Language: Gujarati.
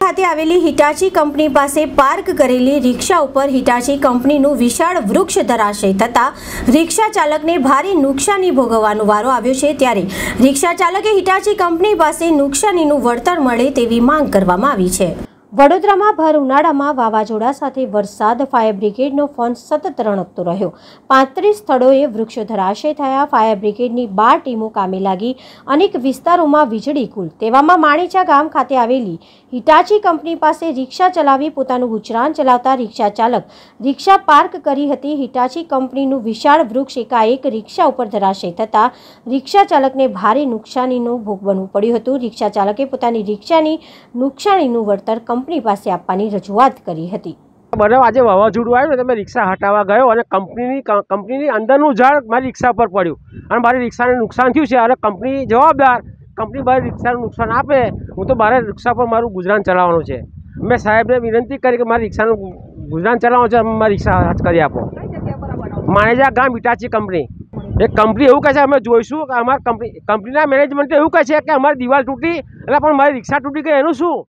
ખાતે આવેલી હિટાચી કંપની પાસે પાર્ક કરેલી રિક્ષા ઉપર હિટાચી કંપનીનું વિશાળ વૃક્ષ ધરાશય થતા રિક્ષા ચાલકને ભારે નુકસાની ભોગવવાનો વારો આવ્યો છે। ત્યારે રિક્ષા ચાલકે હિટાચી કંપની પાસે નુકસાનીનું વળતર મળે તેવી માંગ કરવામાં આવી છે। વડોદરામાં ભર ઉનાળામાં વાવાઝોડા સાથે વરસાદ ફાયર બ્રિગેડનો ફોન સતત રણકતો રહ્યો। 35 સ્થળોએ વૃક્ષો ધરાશય થયા। ફાયર બ્રિગેડની 12 ટીમો કામે લાગી। અનેક વિસ્તારોમાં વીજળી ગુલ। તેવામાં માણેચા ગામ ખાતે આવેલી હિટાચી કંપની પાસે રિક્ષા ચલાવી પોતાનું ગુજરાન ચલાવતા રિક્ષા ચાલક રિક્ષા પાર્ક કરી હતી। હિટાચી કંપનીનું વિશાળ વૃક્ષ એકાએક રિક્ષા ઉપર ધરાશય થતાં રિક્ષા ચાલકને ભારે નુકસાનીનો ભોગ બનવું પડ્યું હતું। રિક્ષા ચાલકે પોતાની રિક્ષાની નુકસાનીનું વળતર કંપની પાસે આપવાની રજૂઆત કરી હતી। મને આજે વાવાઝોડું આવ્યું ને તો મેં રિક્ષા હટાવવા ગયો અને કંપનીની અંદરનું ઝાડ મારી રિક્ષા પર પડ્યું અને મારી રિક્ષાને નુકસાન થયું છે અને કંપની જવાબદાર। કંપની મારી રિક્ષાનું નુકસાન આપે, હું તો મારે રિક્ષા પર મારું ગુજરાન ચલાવવાનું છે। મેં સાહેબને વિનંતી કરી કે મારી રિક્ષાનું ગુજરાન ચલાવવાનું છે, મારી રિક્ષા હાથ કરી આપો। માણેજા ગામ હિટાચી કંપની એ કંપની એવું કહે છે અમે જોઈશું કે અમારી કંપનીના મેનેજમેન્ટે એવું કહે છે કે અમારી દિવાલ તૂટી એટલે પણ મારી રિક્ષા તૂટી ગઈ એનું શું?